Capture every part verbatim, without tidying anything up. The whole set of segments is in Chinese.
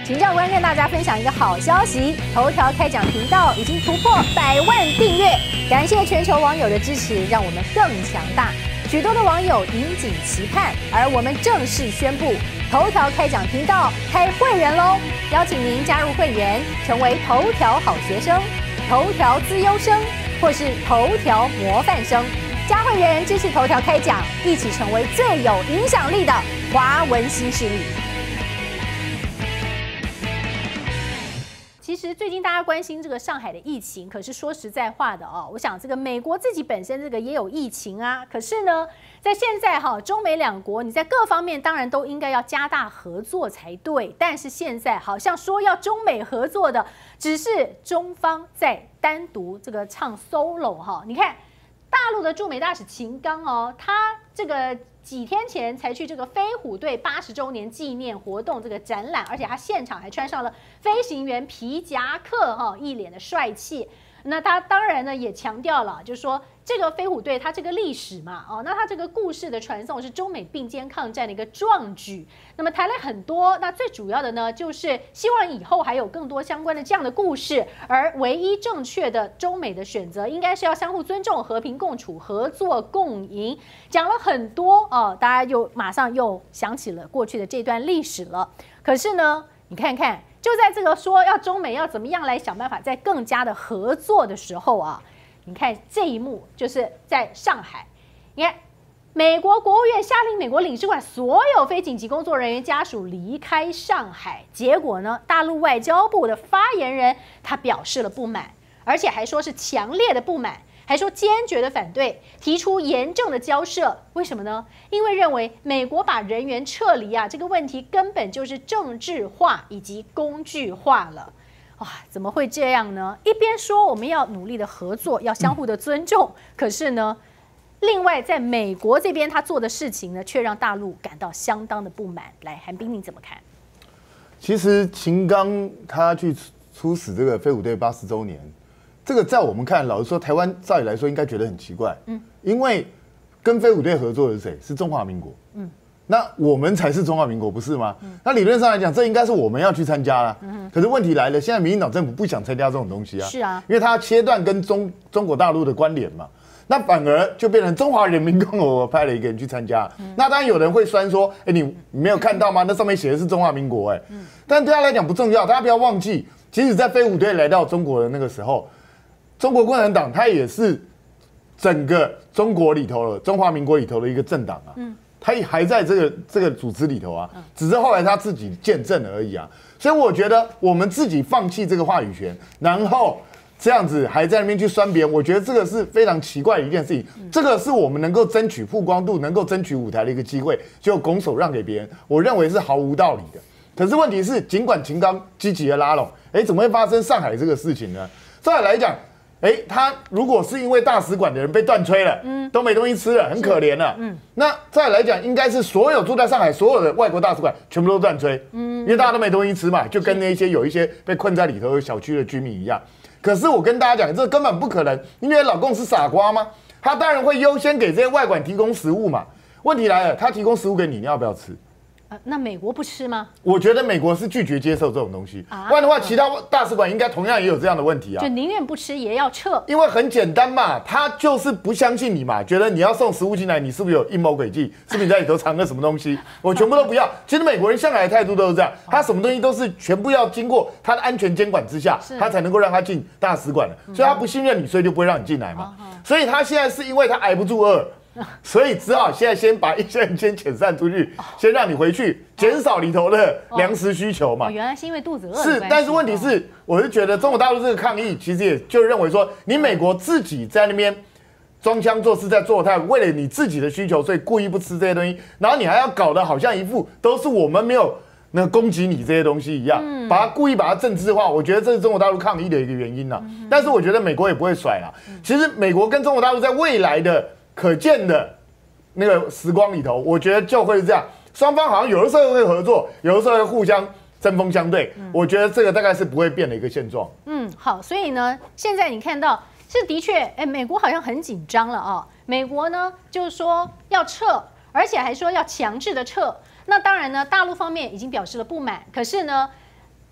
请教官跟大家分享一个好消息，头条开讲频道已经突破百万订阅，感谢全球网友的支持，让我们更强大。许多的网友引颈期盼，而我们正式宣布，头条开讲频道开会员喽！邀请您加入会员，成为头条好学生、头条资优生，或是头条模范生。加会员支持头条开讲，一起成为最有影响力的华文新势力。其实最近大家关心这个上海的疫情，可是说实在话的哦，我想这个美国自己本身这个也有疫情啊，可是呢，在现在哈中美两国，你在各方面当然都应该要加大合作才对，但是现在好像说要中美合作的，只是中方在单独这个唱 solo 哈，你看大陆的驻美大使秦刚哦，他这个。几天前才去这个飞虎队八十周年纪念活动这个展览，而且他现场还穿上了飞行员皮夹克，哈，一脸的帅气。那他当然呢也强调了，就是说这个飞虎队它这个历史嘛，哦，那它这个故事的传送是中美并肩抗战的一个壮举。那么谈了很多，那最主要的呢，就是希望以后还有更多相关的这样的故事。而唯一正确的中美的选择，应该是要相互尊重、和平共处、合作共赢。讲了很多哦，大家又马上又想起了过去的这段历史了。可是呢，你看看。就在这个说要中美要怎么样来想办法再更加的合作的时候啊，你看这一幕就是在上海，你看美国国务院下令美国领事馆所有非紧急工作人员家属离开上海，结果呢，大陆外交部的发言人他表示了不满，而且还说是强烈的不满。还说坚决的反对，提出严正的交涉。为什么呢？因为认为美国把人员撤离啊，这个问题根本就是政治化以及工具化了。哇，怎么会这样呢？一边说我们要努力的合作，要相互的尊重，嗯、可是呢，另外在美国这边他做的事情呢，却让大陆感到相当的不满。来，韩冰你怎么看？ 其实秦刚他去出使这个飞虎队八十周年。这个在我们看，老实说，台湾照理来说应该觉得很奇怪，嗯，因为跟飞虎队合作的是谁？是中华民国，嗯，那我们才是中华民国，不是吗？嗯，那理论上来讲，这应该是我们要去参加啦。嗯，可是问题来了，现在民进党政府不想参加这种东西啊， 是啊， 因为它切断跟中中国大陆的关联嘛，那反而就变成中华人民共和国派了一个人去参加。嗯，那当然有人会酸说，哎、欸，你你没有看到吗？那上面写的是中华民国、欸，哎，嗯，但对他来讲不重要，大家不要忘记，即使在飞虎队来到中国的那个时候。中国共产党它也是整个中国里头的中华民国里头的一个政党啊，嗯，它也还在这个这个组织里头啊，只是后来他自己见证而已啊。所以我觉得我们自己放弃这个话语权，然后这样子还在那边去酸别人，我觉得这个是非常奇怪的一件事情。这个是我们能够争取曝光度、能够争取舞台的一个机会，就拱手让给别人，我认为是毫无道理的。可是问题是，尽管秦刚积极的拉拢，哎，怎么会发生上海这个事情呢？照理来讲。哎，他如果是因为大使馆的人被断炊了，嗯，都没东西吃了，很可怜了，嗯，那再来讲，应该是所有住在上海所有的外国大使馆全部都断炊，嗯，因为大家都没东西吃嘛，就跟那些有一些被困在里头的小区的居民一样。可是我跟大家讲，这根本不可能，因为老共是傻瓜吗？他当然会优先给这些外馆提供食物嘛。问题来了，他提供食物给你，你要不要吃？ 那美国不吃吗？ 我觉得美国是拒绝接受这种东西，啊、不然的话，其他大使馆应该同样也有这样的问题啊， 就宁愿不吃也要撤。 因为很简单嘛，他就是不相信你嘛，觉得你要送食物进来，你是不是有阴谋诡计？是不是你在里头藏个什么东西？我全部都不要。其实美国人向来的态度都是这样，他什么东西都是全部要经过他的安全监管之下，他才能够让他进大使馆的，所以他不信任你，所以就不会让你进来嘛。所以他现在是因为他挨不住饿。所以只好现在先把一些人先遣散出去，先让你回去，减少里头的粮食需求嘛。 哦，原来是因为肚子饿。 是，但是问题是，我是觉得中国大陆这个抗议，其实也就认为说，你美国自己在那边装腔作势，在做态，为了你自己的需求，所以故意不吃这些东西，然后你还要搞得好像一副都是我们没有那攻击你这些东西一样，嗯、把它故意把它政治化，我觉得这是中国大陆抗议的一个原因啦。嗯、但是我觉得美国也不会甩啦。嗯、其实美国跟中国大陆在未来的可见的那个时光里头，我觉得就会是这样，双方好像有的时候会合作，有的时候会互相针锋相对。嗯、我觉得这个大概是不会变的一个现状。 嗯，好，所以呢，现在你看到是的确，哎，美国好像很紧张了啊、哦。美国呢就是说要撤，而且还说要强制的撤。那当然呢，大陆方面已经表示了不满，可是呢，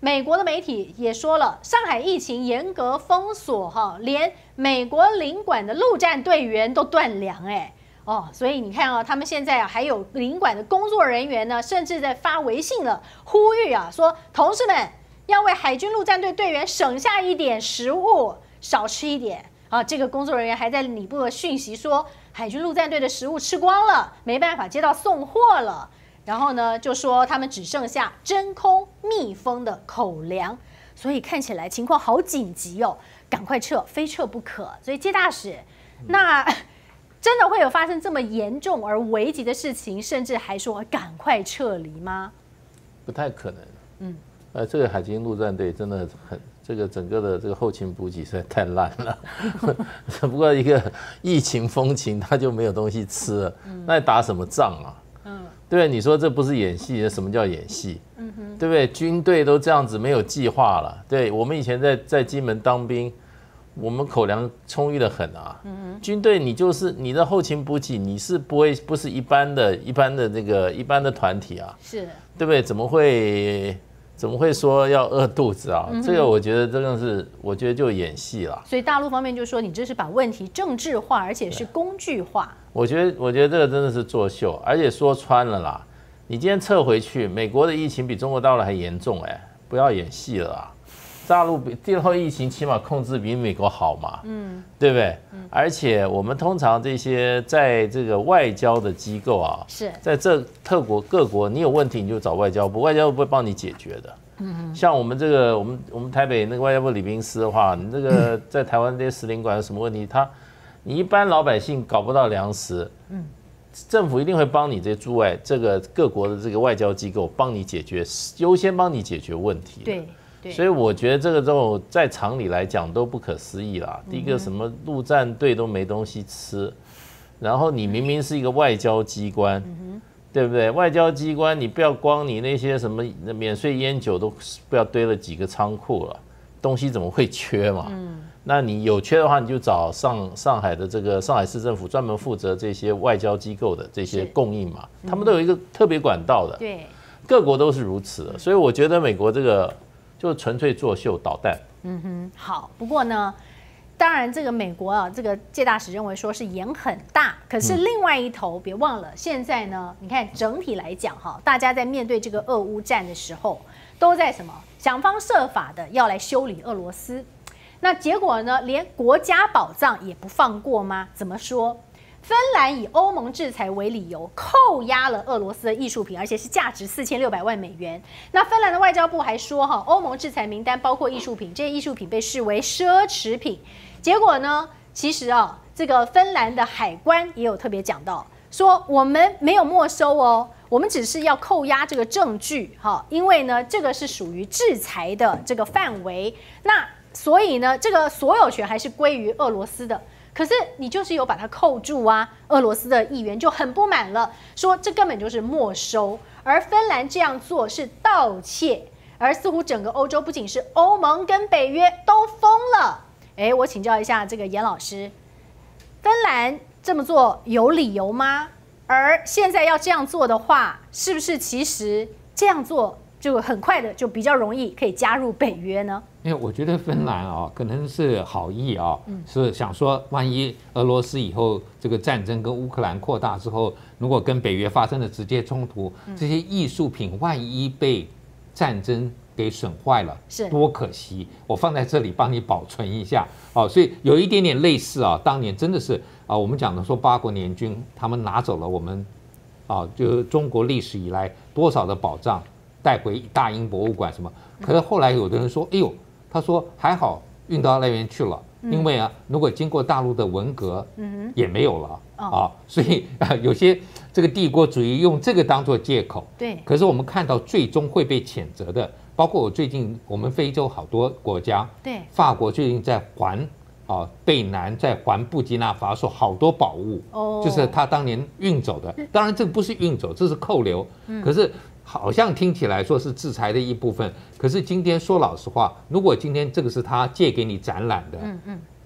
美国的媒体也说了，上海疫情严格封锁，哈，连美国领馆的陆战队员都断粮，哎，哦，所以你看啊，他们现在啊，还有领馆的工作人员呢，甚至在发微信了，呼吁啊，说同事们要为海军陆战队队员省下一点食物，少吃一点啊。这个工作人员还在拟部的讯息说，海军陆战队的食物吃光了，没办法接到送货了。然后呢，就说他们只剩下真空密封的口粮，所以看起来情况好紧急哦，赶快撤，非撤不可。所以介大使，那真的会有发生这么严重而危急的事情，甚至还说赶快撤离吗？ 不太可能。嗯，呃，这个海军陆战队真的很，这个整个的这个后勤补给实在太烂了。只不过一个疫情风情，他就没有东西吃了，那打什么仗啊？对不对？你说这不是演戏，什么叫演戏？嗯哼，对不对？军队都这样子没有计划了。对，我们以前在在金门当兵，我们口粮充裕的很啊。嗯哼，军队你就是你的后勤补给，你是不会不是一般的一般的那个一般的团体啊。是，对不对？怎么会怎么会说要饿肚子啊？嗯、这个我觉得真的是，我觉得就演戏了。 所以大陆方面就说你这是把问题政治化，而且是工具化。 我觉得，我觉得这个真的是作秀，而且说穿了啦，你今天撤回去，美国的疫情比中国大陆还严重，哎，不要演戏了啊！大陆比大陆疫情起码控制比美国好嘛，嗯，对不对？嗯、而且我们通常这些在这个外交的机构啊，是在这特国各国，你有问题你就找外交部，外交部不会帮你解决的。嗯，像我们这个，我们我们台北那个外交部礼宾司的话，你这个在台湾这些使领馆有什么问题，他。你一般老百姓搞不到粮食，嗯，政府一定会帮你这些驻外这个各国的这个外交机构帮你解决，优先帮你解决问题。对，对，所以我觉得这个这种在常理来讲都不可思议啦。第一个什么陆战队都没东西吃，然后你明明是一个外交机关，对不对？外交机关你不要光你那些什么免税烟酒都不要堆了几个仓库了，东西怎么会缺嘛？嗯。那你有缺的话，你就找上上海的这个上海市政府专门负责这些外交机构的这些供应嘛，他们都有一个特别管道的，对，各国都是如此的，所以我觉得美国这个就纯粹作秀捣蛋。 嗯哼，好，不过呢，当然这个美国啊，这个介大使认为说是演很大，可是另外一头别忘了，现在呢，你看整体来讲哈，大家在面对这个俄乌战的时候，都在什么想方设法的要来修理俄罗斯。那结果呢？连国家宝藏也不放过吗？怎么说？芬兰以欧盟制裁为理由，扣押了俄罗斯的艺术品，而且是价值四千六百万美元。那芬兰的外交部还说，哈，欧盟制裁名单包括艺术品，这些艺术品被视为奢侈品。结果呢？其实啊，这个芬兰的海关也有特别讲到，说我们没有没收哦，我们只是要扣押这个证据，哈，因为呢，这个是属于制裁的这个范围。那所以呢，这个所有权还是归于俄罗斯的。可是你就是有把它扣住啊，俄罗斯的议员就很不满了，说这根本就是没收。而芬兰这样做是盗窃，而似乎整个欧洲不仅是欧盟跟北约都疯了。哎，我请教一下这个严老师，芬兰这么做有理由吗？而现在要这样做的话，是不是其实这样做就很快的就比较容易可以加入北约呢？ 因为我觉得芬兰啊，可能是好意啊，是想说，万一俄罗斯以后这个战争跟乌克兰扩大之后，如果跟北约发生了直接冲突，这些艺术品万一被战争给损坏了，是多可惜！我放在这里帮你保存一下哦，所以有一点点类似啊，当年真的是啊，我们讲的说八国联军他们拿走了我们啊，就是中国历史以来多少的宝藏带回大英博物馆什么，可是后来有的人说，哎呦。他说还好运到那边去了，因为啊，如果经过大陆的文革，也没有了啊，所以啊，有些这个帝国主义用这个当做借口。对。可是我们看到最终会被谴责的，包括我最近我们非洲好多国家，对，法国最近在还啊贝南在还布基纳法索好多宝物，哦，就是他当年运走的。当然这个不是运走，这是扣留。可是。好像听起来说是制裁的一部分，可是今天说老实话，如果今天这个是他借给你展览的，嗯嗯，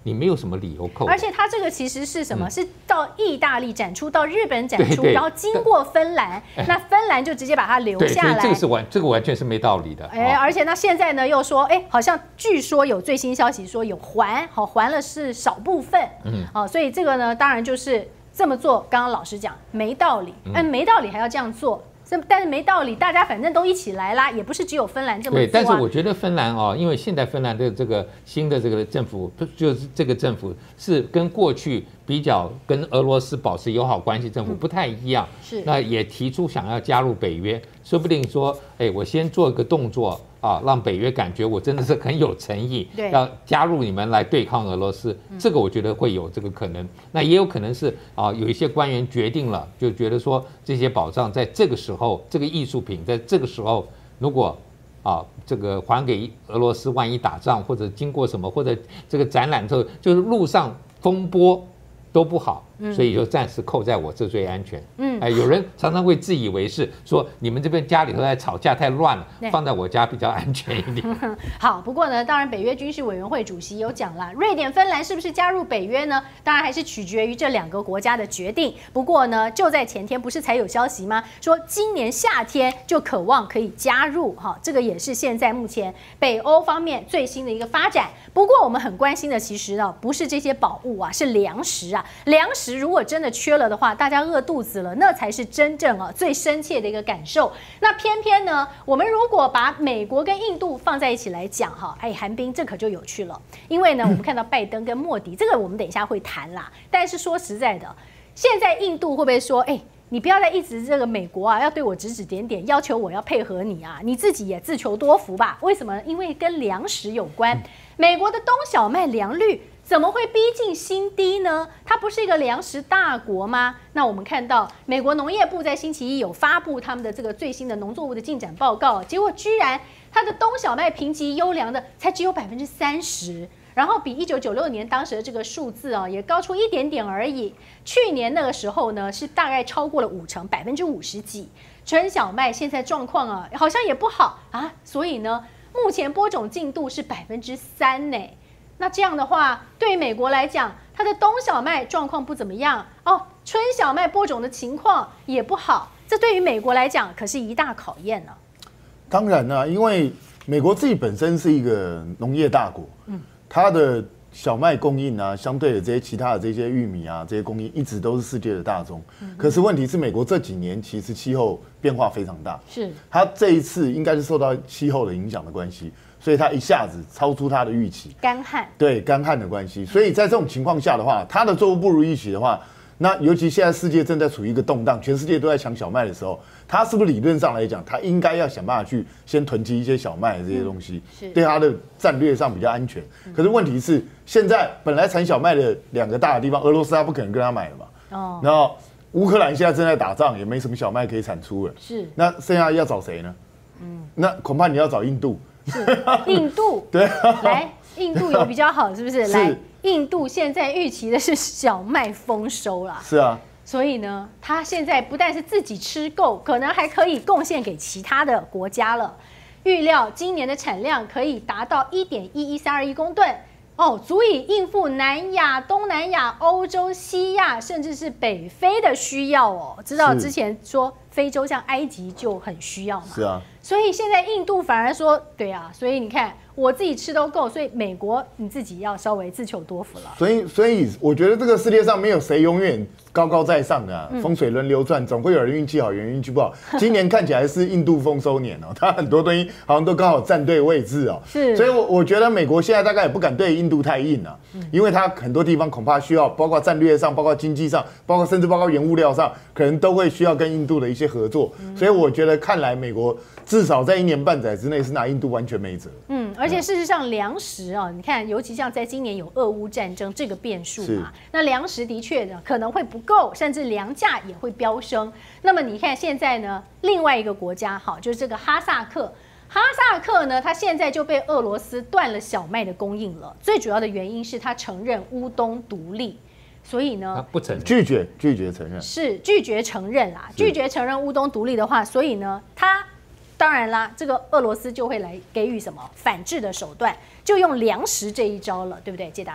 你没有什么理由扣。 而且它这个其实是什么？嗯、是到意大利展出，到日本展出， 对对然后经过芬兰，那芬兰就直接把它留下来。 对，这个是完，这个完全是没道理的。 哎，而且那现在呢又说，哎，好像据说有最新消息说有还，好还了是少部分，嗯，哦，所以这个呢，当然就是这么做。刚刚老师讲没道理，哎，没道理还要这样做。但是没道理，大家反正都一起来啦，也不是只有芬兰这么做、啊。 对，但是我觉得芬兰哦，因为现在芬兰的这个新的这个政府，就是这个政府是跟过去比较跟俄罗斯保持友好关系政府不太一样， 是那也提出想要加入北约，说不定说，哎，我先做一个动作啊，让北约感觉我真的是很有诚意，要加入你们来对抗俄罗斯，这个我觉得会有这个可能。那也有可能是啊，有一些官员决定了，就觉得说这些宝藏在这个时候，这个艺术品在这个时候，如果啊这个还给俄罗斯，万一打仗或者经过什么，或者这个展览之后，就是路上风波都不好。所以就暂时扣在我这最安全。嗯，哎，有人常常会自以为是，说你们这边家里头在吵架太乱了，放在我家比较安全一点。 好，不过呢，当然北约军事委员会主席有讲了，瑞典、芬兰是不是加入北约呢？当然还是取决于这两个国家的决定。不过呢，就在前天不是才有消息吗？说今年夏天就渴望可以加入，哈，这个也是现在目前北欧方面最新的一个发展。不过我们很关心的其实呢，不是这些宝物啊，是粮食啊，粮食。如果真的缺了的话，大家饿肚子了，那才是真正啊最深切的一个感受。那偏偏呢，我们如果把美国跟印度放在一起来讲哈，哎，韩冰这可就有趣了。因为呢，我们看到拜登跟莫迪，这个我们等一下会谈啦。但是说实在的，现在印度会不会说，哎，你不要再一直这个美国啊，要对我指指点点，要求我要配合你啊，你自己也自求多福吧？为什么？因为跟粮食有关，美国的冬小麦良率怎么会逼近新低呢？它不是一个粮食大国吗？那我们看到美国农业部在星期一有发布他们的这个最新的农作物的进展报告，结果居然它的冬小麦评级优良的才只有百分之三十，然后比一九九六年当时的这个数字啊也高出一点点而已。去年那个时候呢是大概超过了五成，百分之五十几。春小麦现在状况啊好像也不好啊，所以呢目前播种进度是百分之三呢。那这样的话，对于美国来讲，它的冬小麦状况不怎么样哦，春小麦播种的情况也不好，这对于美国来讲可是一大考验呢。 当然啦、啊，因为美国自己本身是一个农业大国，嗯，它的小麦供应啊，相对的这些其他的这些玉米啊，这些供应一直都是世界的大宗。嗯、可是问题是，美国这几年其实气候变化非常大， 是它这一次应该是受到气候的影响的关系。所以它一下子超出它的预期， 干旱， 对干旱的关系。所以在这种情况下的话，它的作物不如预期的话，那尤其现在世界正在处于一个动荡，全世界都在抢小麦的时候，它是不是理论上来讲，它应该要想办法去先囤积一些小麦的这些东西，嗯、对它的战略上比较安全。嗯、可是问题是，现在本来产小麦的两个大的地方，俄罗斯它不可能跟他买了嘛，哦，然后乌克兰现在正在打仗，也没什么小麦可以产出了， 是， 那剩下要找谁呢？嗯，那恐怕你要找印度。 是印度对， 来印度有比较好，是不是？来，印度现在预期的是小麦丰收啦。 是啊， 所以呢，它现在不但是自己吃够，可能还可以贡献给其他的国家了。预料今年的产量可以达到一点一一三二亿公吨。哦，足以应付南亚、东南亚、欧洲、西亚，甚至是北非的需要哦。知道之前说非洲像埃及就很需要嘛， 是啊。 所以现在印度反而说，对啊，所以你看我自己吃都够，所以美国你自己要稍微自求多福了。 所以，所以我觉得这个世界上没有谁永远高高在上的、啊，风水轮流转，总会有人运气好，有人运气不好。今年看起来是印度丰收年哦，它很多东西好像都刚好站对位置哦。 是， 所以我我觉得美国现在大概也不敢对印度太硬了、啊，因为它很多地方恐怕需要，包括战略上，包括经济上，包括甚至包括原物料上，可能都会需要跟印度的一些合作。所以我觉得看来美国至少在一年半载之内是拿印度完全没辙。 嗯，而且事实上粮食啊，你看，尤其像在今年有俄乌战争这个变数嘛，那粮食的确呢可能会不够，甚至粮价也会飙升。那么你看现在呢，另外一个国家好，就是这个哈萨克。哈萨克呢，它现在就被俄罗斯断了小麦的供应了。最主要的原因是它承认乌东独立，所以呢， 不承认， 拒绝拒绝承认， 是拒绝承认啦。拒绝承认乌东独立的话，所以呢，它当然啦，这个俄罗斯就会来给予什么反制的手段，就用粮食这一招了，对不对，介大使？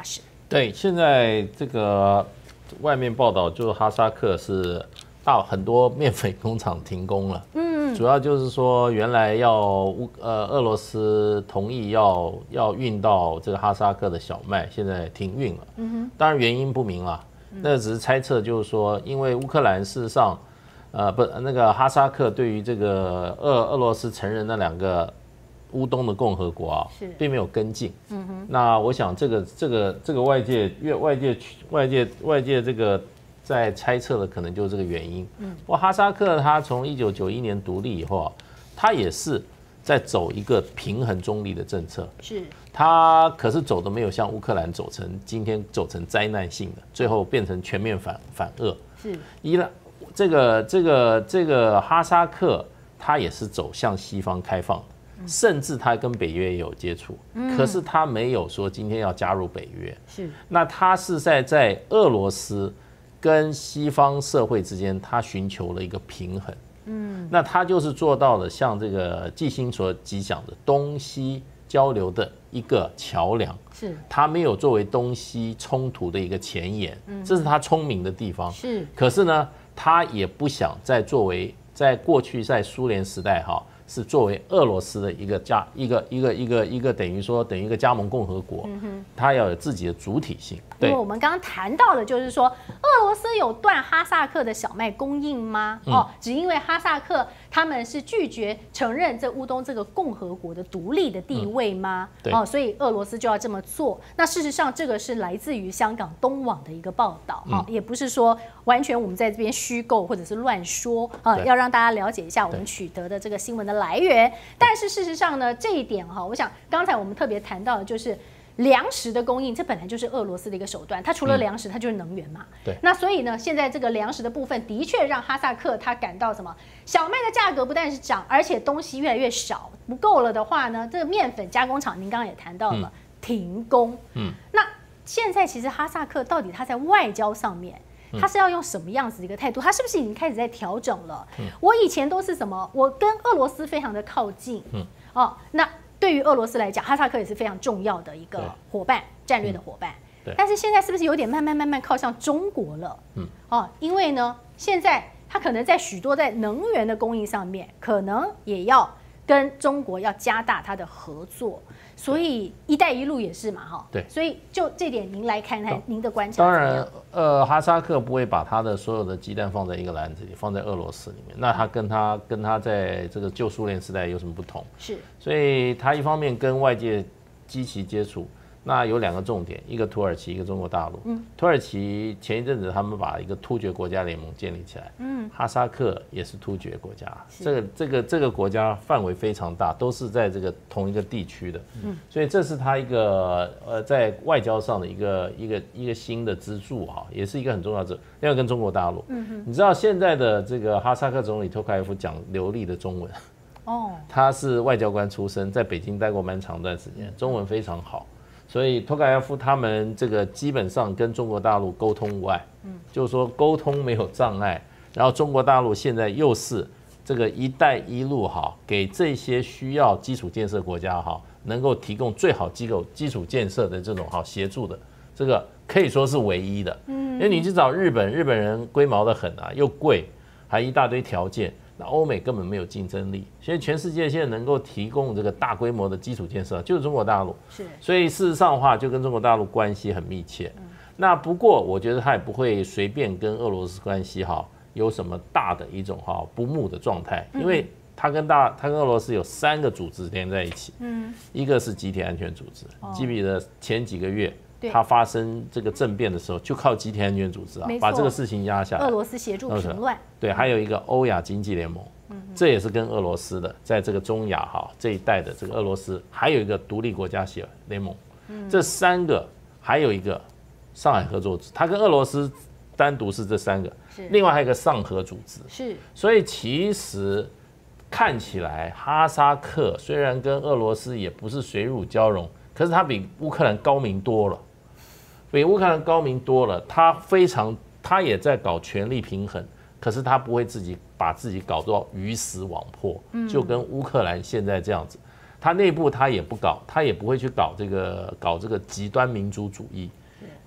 对，现在这个外面报道就是哈萨克是大很多面粉工厂停工了，嗯，主要就是说原来要乌呃俄罗斯同意要要运到这个哈萨克的小麦，现在停运了，嗯哼，当然原因不明啦，那只是猜测，就是说因为乌克兰事实上，呃不那个哈萨克对于这个俄俄罗斯承认那两个乌东的共和国啊，并没有跟进。嗯哼，那我想这个这个这个外界越外界外界外界这个在猜测的可能就是这个原因。嗯，不过哈萨克它从一九九一年独立以后啊，它也是在走一个平衡中立的政策。 是， 它可是走的没有像乌克兰走成今天走成灾难性的，最后变成全面反反俄。 是， 伊朗这个这个这个哈萨克，它也是走向西方开放。甚至他跟北约也有接触，可是他没有说今天要加入北约。 是， 那他是在在俄罗斯跟西方社会之间，他寻求了一个平衡。嗯，那他就是做到了像这个季星所吉讲的东西交流的一个桥梁。 是， 他没有作为东西冲突的一个前沿，这是他聪明的地方。 是， 可是呢，他也不想再作为在过去在苏联时代哈。是作为俄罗斯的一个加一个一个一个一个等于说等于一个加盟共和国，它要有自己的主体性。 因为我们刚刚谈到的就是说，俄罗斯有断哈萨克的小麦供应吗？哦，只因为哈萨克他们是拒绝承认这乌东这个共和国的独立的地位吗？哦，所以俄罗斯就要这么做。那事实上，这个是来自于香港东网的一个报道，哈，也不是说完全我们在这边虚构或者是乱说啊，要让大家了解一下我们取得的这个新闻的来源。但是事实上呢，这一点哈，我想刚才我们特别谈到的就是粮食的供应，这本来就是俄罗斯的一个手段。它除了粮食，它就是能源嘛。 对。 那所以呢，现在这个粮食的部分的确让哈萨克他感到什么？小麦的价格不但是涨，而且东西越来越少，不够了的话呢，这个面粉加工厂您刚刚也谈到了、嗯、停工。嗯。那现在其实哈萨克到底他在外交上面？他是要用什么样子的一个态度？他是不是已经开始在调整了？嗯、我以前都是什么？我跟俄罗斯非常的靠近，嗯，哦，那对于俄罗斯来讲，哈萨克也是非常重要的一个伙伴，战略的伙伴。 对。 但是现在是不是有点慢慢慢慢靠向中国了？嗯，哦，因为呢，现在他可能在许多在能源的供应上面，可能也要跟中国要加大他的合作。所以“一带一路”也是嘛，哈。 对。 所以就这点，您来看看您的观察。 当然，呃，哈萨克不会把他的所有的鸡蛋放在一个篮子里，放在俄罗斯里面。那他跟他跟他在这个旧苏联时代有什么不同？ 是。 所以他一方面跟外界积极接触，那有两个重点，一个土耳其，一个中国大陆。嗯。土耳其前一阵子他们把一个突厥国家联盟建立起来。嗯。哈萨克也是突厥国家，这个这个这个国家范围非常大，都是在这个同一个地区的。嗯。所以这是他一个呃在外交上的一个一个一个新的支柱哈，也是一个很重要的。另外跟中国大陆，嗯哼，你知道现在的这个哈萨克总理托卡耶夫讲流利的中文。哦。他是外交官出身，在北京待过蛮长一段时间，中文非常好。所以托卡耶夫他们这个基本上跟中国大陆沟通无碍，嗯，就是说沟通没有障碍。然后中国大陆现在又是这个“一带一路”哈，给这些需要基础建设国家哈，能够提供最好机构基础建设的这种好协助的，这个可以说是唯一的。嗯，因为你去找日本，日本人龟毛得很啊，又贵，还一大堆条件。那欧美根本没有竞争力，所以全世界现在能够提供这个大规模的基础建设，就是中国大陆。 是， 所以事实上的话，就跟中国大陆关系很密切。嗯、那不过，我觉得他也不会随便跟俄罗斯关系哈有什么大的一种哈不睦的状态，因为他跟大他跟俄罗斯有三个组织连在一起。嗯，一个是集体安全组织，哦、记不记得前几个月？他发生这个政变的时候，就靠集体安全组织啊，把这个事情压下来。 俄罗斯协助平乱。 对，还有一个欧亚经济联盟，嗯、这也是跟俄罗斯的，在这个中亚哈这一带的这个俄罗斯，还有一个独立国家协联盟，嗯、这三个，还有一个上海合作组织，它跟俄罗斯单独是这三个，另外还有一个上合组织。 是， 所以其实看起来哈萨克虽然跟俄罗斯也不是水乳交融，可是它比乌克兰高明多了。比乌克兰高明多了，他非常，他也在搞权力平衡，可是他不会自己把自己搞到鱼死网破，就跟乌克兰现在这样子，他内部他也不搞，他也不会去搞这个搞这个极端民族主义，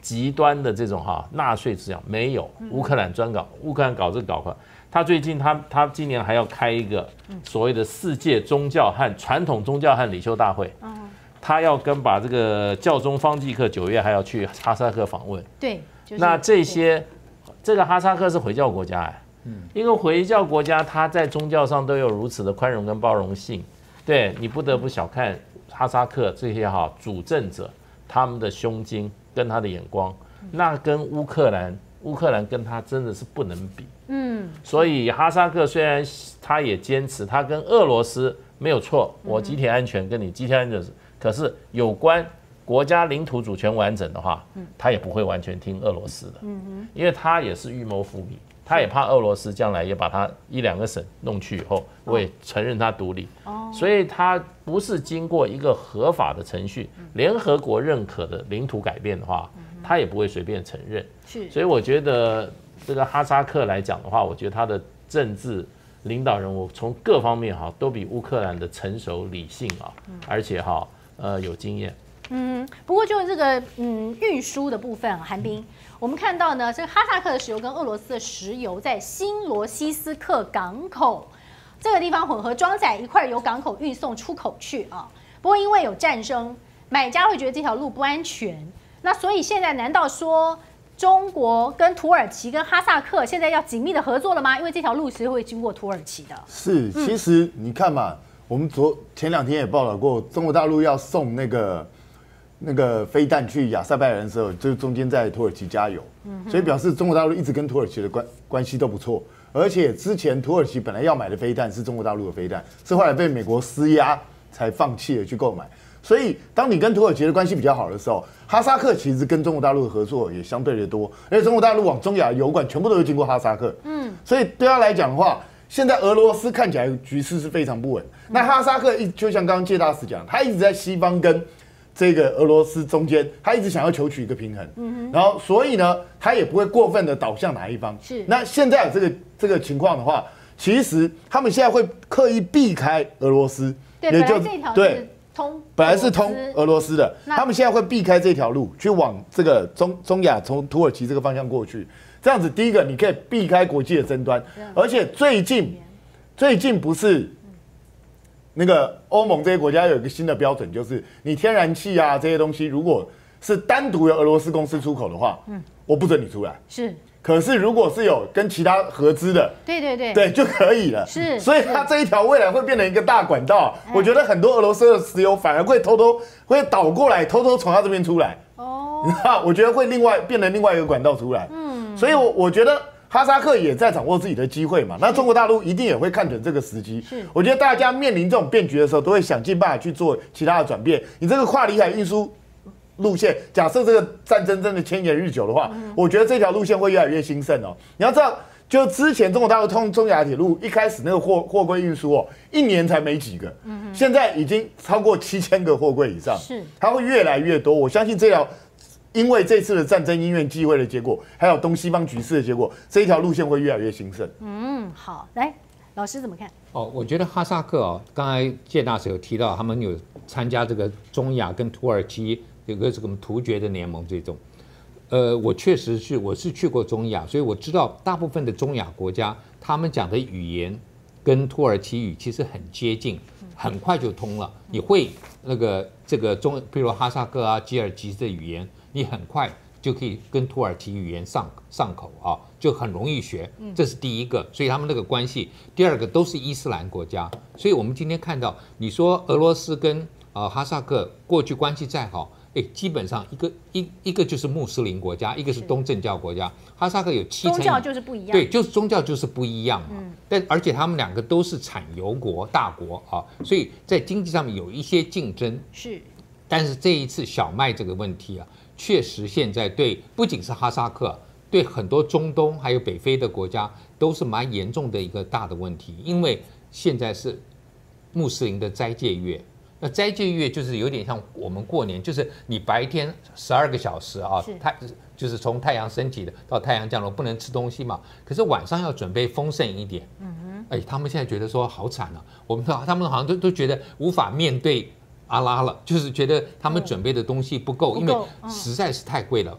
极端的这种哈纳粹思想，没有。乌克兰专搞，乌克兰搞这个搞法。他最近他他今年还要开一个所谓的世界宗教和传统宗教和领袖大会。他要跟把这个教宗方济各九月还要去哈萨克访问。 对，就是、 那这些这个哈萨克是回教国家哎。一个回教国家，它在宗教上都有如此的宽容跟包容性，对你不得不小看哈萨克这些哈主政者他们的胸襟跟他的眼光，那跟乌克兰，乌克兰跟他真的是不能比。嗯，所以哈萨克虽然他也坚持他跟俄罗斯没有错，我集体安全跟你集体安全，可是有关国家领土主权完整的话，他也不会完全听俄罗斯的，因为他也是预谋伏笔。他也怕俄罗斯将来也把他一两个省弄去以后，我也承认他独立，所以他不是经过一个合法的程序，联合国认可的领土改变的话，他也不会随便承认。是，所以我觉得这个哈萨克来讲的话，我觉得他的政治领导人物从各方面哈都比乌克兰的成熟理性啊，而且哈呃有经验。 嗯，不过就这个嗯运输的部分啊，韩冰，我们看到呢，这个哈萨克的石油跟俄罗斯的石油在新罗西斯克港口这个地方混合装载一块由港口运送出口去啊。不过因为有战争，买家会觉得这条路不安全，那所以现在难道说中国跟土耳其跟哈萨克现在要紧密的合作了吗？因为这条路是会经过土耳其的。 是，其实你看嘛，我们昨前两天也报道过，中国大陆要送那个。那个飞弹去亚塞拜然的时候，就中间在土耳其加油，所以表示中国大陆一直跟土耳其的关关系都不错。而且之前土耳其本来要买的飞弹是中国大陆的飞弹，是后来被美国施压才放弃了去购买。所以当你跟土耳其的关系比较好的时候，哈萨克其实跟中国大陆的合作也相对的多，而且中国大陆往中亚的油管全部都是经过哈萨克，嗯，所以对他来讲的话，现在俄罗斯看起来局势是非常不稳。那哈萨克一就像刚刚介大使讲，他一直在西方跟这个俄罗斯中间，他一直想要求取一个平衡，嗯、然后所以呢，他也不会过分的导向哪一方。是，那现在这个这个情况的话，其实他们现在会刻意避开俄罗斯， 对，也就这条对通， 本来是通俄罗斯的，他们现在会避开这条路，去往这个中中亚从土耳其这个方向过去。这样子，第一个你可以避开国际的争端，而且最近最近不是。那个欧盟这些国家有一个新的标准，就是你天然气啊这些东西，如果是单独由俄罗斯公司出口的话，嗯，我不准你出来。是，可是如果是有跟其他合资的， 对对对， 对就可以了。是，所以它这一条未来会变成一个大管道。我觉得很多俄罗斯的石油反而会偷偷会倒过来，偷偷从它这边出来。哦，你知道，我觉得会另外变成另外一个管道出来。嗯，所以我我觉得。哈萨克也在掌握自己的机会嘛，那中国大陆一定也会看准这个时机。是，我觉得大家面临这种变局的时候，都会想尽办法去做其他的转变。你这个跨里海运输路线，假设这个战争真的牵延日久的话，嗯、我觉得这条路线会越来越兴盛哦。你要知道，就之前中国大陆通中亚铁路一开始那个货货柜运输哦，一年才没几个，嗯、现在已经超过七千个货柜以上，是，它会越来越多。我相信这条。因为这次的战争因缘际会的结果，还有东西方局势的结果，这一条路线会越来越兴盛。 嗯，好，来，老师怎么看？ 哦，我觉得哈萨克哦，刚才介大使有提到，他们有参加这个中亚跟土耳其有个这个突厥的联盟这种。呃，我确实是我是去过中亚，所以我知道大部分的中亚国家，他们讲的语言跟土耳其语其实很接近，很快就通了。你会那个这个中，比如哈萨克啊、吉尔吉斯的语言。你很快就可以跟土耳其语言上上口啊，就很容易学，这是第一个，所以他们那个关系。第二个都是伊斯兰国家，所以我们今天看到，你说俄罗斯跟呃哈萨克过去关系再好，哎，基本上一个一一个就是穆斯林国家，一个是东正教国家，哈萨克有七成， 宗教就是不一样， 对，就是宗教就是不一样嘛。嗯、但而且他们两个都是产油国大国啊，所以在经济上面有一些竞争。是，但是这一次小麦这个问题啊。确实，现在对不仅是哈萨克，对很多中东还有北非的国家都是蛮严重的一个大的问题。因为现在是穆斯林的斋戒月，那斋戒月就是有点像我们过年，就是你白天十二个小时啊，太就是从太阳升起的到太阳降落，不能吃东西嘛。可是晚上要准备丰盛一点。嗯哼，哎，他们现在觉得说好惨啊，我们他们好像都都觉得无法面对。阿拉了，就是觉得他们准备的东西不够，因为实在是太贵了。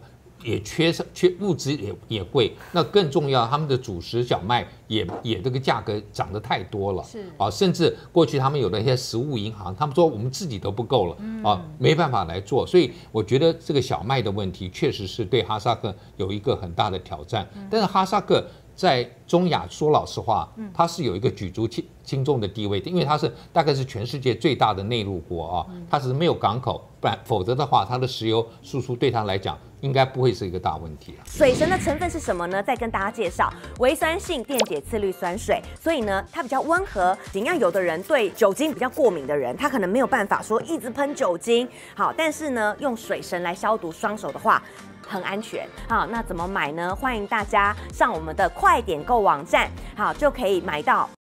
也缺缺物资也也贵，那更重要，他们的主食小麦也也这个价格涨得太多了， 是啊，甚至过去他们有的一些食物银行，他们说我们自己都不够了， 嗯、 啊，没办法来做，所以我觉得这个小麦的问题确实是对哈萨克有一个很大的挑战，嗯、但是哈萨克在中亚说老实话，它是有一个举足轻轻重的地位的，因为它是大概是全世界最大的内陆国啊，它只是没有港口，不然否则的话，它的石油输出对它来讲应该不会是一个大问题啊。 水神的成分是什么呢？再跟大家介绍，微酸性电解次氯酸水，所以呢，它比较温和。尽量有的人对酒精比较过敏的人，他可能没有办法说一直喷酒精，好，但是呢，用水神来消毒双手的话，很安全。好，那怎么买呢？欢迎大家上我们的快点购网站，好，就可以买到